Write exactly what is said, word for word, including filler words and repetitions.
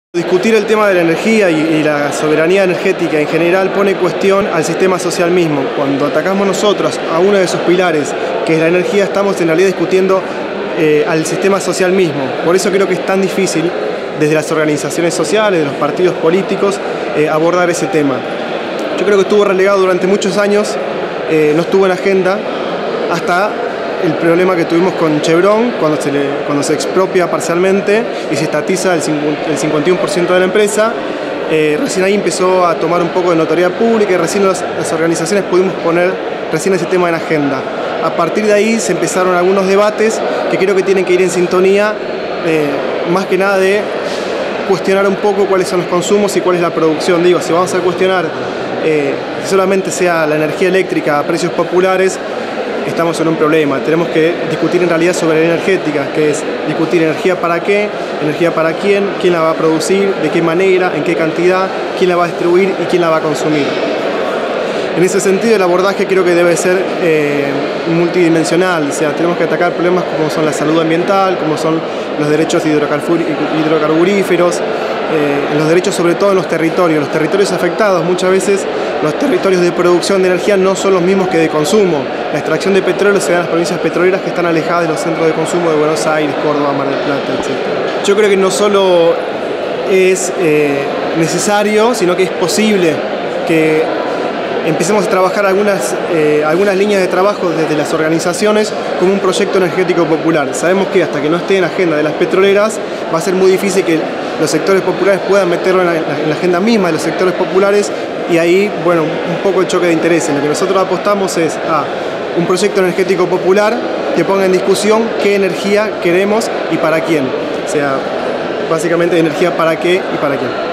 Discutir el tema de la energía y, y la soberanía energética en general pone en cuestión al sistema social mismo. Cuando atacamos nosotros a uno de sus pilares, que es la energía, estamos en realidad discutiendo eh, al sistema social mismo. Por eso creo que es tan difícil, desde las organizaciones sociales, de los partidos políticos, eh, abordar ese tema. Yo creo que estuvo relegado durante muchos años, eh, no estuvo en la agenda, hasta el problema que tuvimos con Chevron, cuando se, le, cuando se expropia parcialmente y se estatiza el cincuenta y uno por ciento de la empresa. Eh, recién ahí empezó a tomar un poco de notoriedad pública y recién las, las organizaciones pudimos poner recién ese tema en agenda. A partir de ahí se empezaron algunos debates que creo que tienen que ir en sintonía, eh, más que nada de cuestionar un poco cuáles son los consumos y cuál es la producción. Digo, si vamos a cuestionar eh, que solamente sea la energía eléctrica a precios populares, estamos en un problema. Tenemos que discutir en realidad sobre la energética, que es discutir energía para qué, energía para quién, quién la va a producir, de qué manera, en qué cantidad, quién la va a distribuir y quién la va a consumir. En ese sentido, el abordaje creo que debe ser eh, multidimensional, o sea, tenemos que atacar problemas como son la salud ambiental, como son los derechos hidrocarburíferos, eh, los derechos sobre todo en los territorios, los territorios afectados. Muchas veces los territorios de producción de energía no son los mismos que de consumo. La extracción de petróleo se da en las provincias petroleras que están alejadas de los centros de consumo de Buenos Aires, Córdoba, Mar del Plata, etcétera. Yo creo que no solo es eh, necesario, sino que es posible que empecemos a trabajar algunas, eh, algunas líneas de trabajo desde las organizaciones como un proyecto energético popular. Sabemos que hasta que no esté en la agenda de las petroleras va a ser muy difícil que los sectores populares puedan meterlo en la, en la agenda misma de los sectores populares, y ahí, bueno, un poco el choque de intereses. Lo que nosotros apostamos es a un proyecto energético popular que ponga en discusión qué energía queremos y para quién. O sea, básicamente energía para qué y para quién.